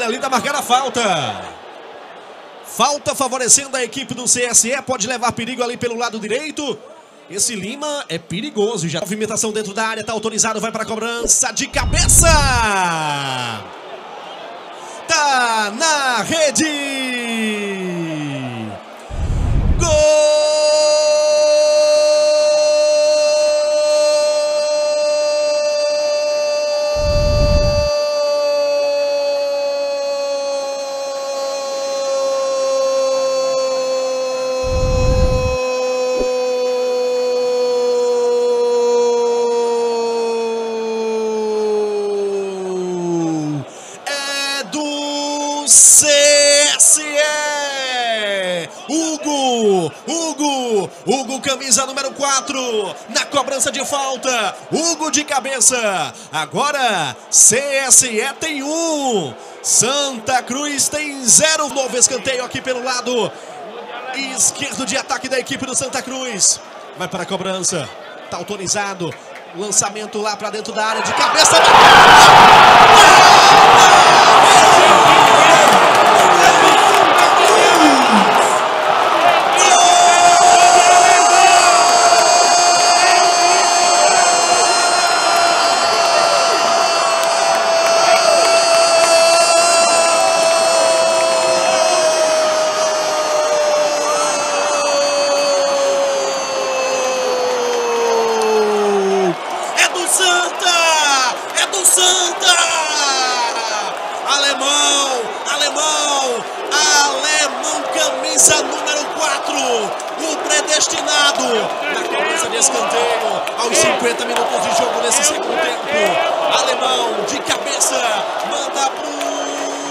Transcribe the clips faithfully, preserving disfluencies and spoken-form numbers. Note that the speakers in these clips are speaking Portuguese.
área ali, tá marcada a falta. Falta favorecendo a equipe do C S E, pode levar perigo ali pelo lado direito. Esse Lima é perigoso, já movimentação dentro da área, tá autorizado, vai para a cobrança de cabeça. Tá na rede. Gol! C S E! Hugo! Hugo! Hugo, camisa número quatro, na cobrança de falta. Hugo de cabeça. Agora, C S E tem um. Santa Cruz tem zero. Novo escanteio aqui pelo lado esquerdo de ataque da equipe do Santa Cruz. Vai para a cobrança. Tá autorizado. Lançamento lá para dentro da área de cabeça. Santa! Alemão, alemão, alemão, camisa número quatro, o predestinado, na cobrança de escanteio, aos cinquenta minutos de jogo nesse segundo tempo. Alemão, de cabeça, manda pro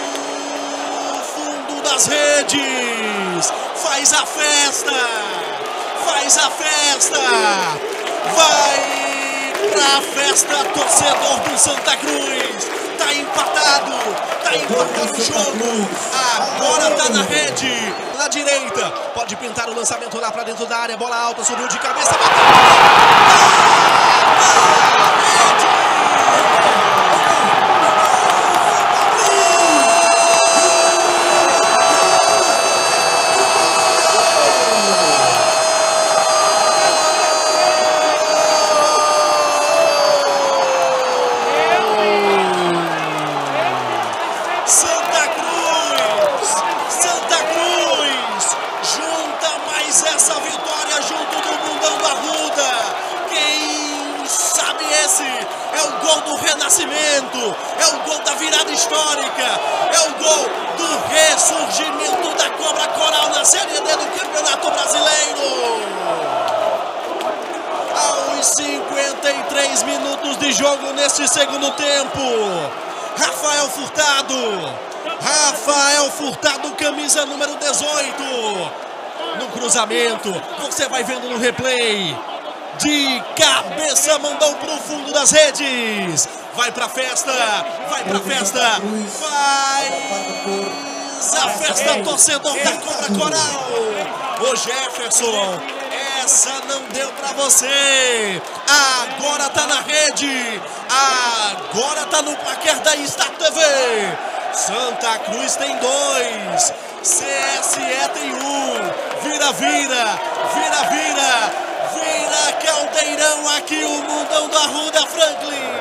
fundo das redes, faz a festa, faz a festa, vai pra festa, torcedor do Santa Cruz. Tá empatado, tá empatado o jogo. Agora tá na rede, na direita. Pode pintar o lançamento lá pra dentro da área. Bola alta, subiu de cabeça, bateu. Santa Cruz, Santa Cruz, junta mais essa vitória junto do Mundão da Arruda. Quem sabe esse é o gol do renascimento, é o gol da virada histórica, é o gol do ressurgimento da Cobra Coral na Série D do Campeonato Brasileiro. Aos cinquenta e três minutos de jogo neste segundo tempo, Rafael Furtado, Rafael Furtado, camisa número dezoito, no cruzamento, você vai vendo no replay, de cabeça mandou pro fundo das redes, vai pra festa, vai pra festa, faz a festa, torcedor da Cobra Coral. Ô Jefferson, essa não deu pra você, agora tá na rede, agora tá no placar da Star T V. Santa Cruz tem dois, C S E tem um, vira, vira, vira, vira, vira caldeirão aqui o Mundão da Arruda, Franklin.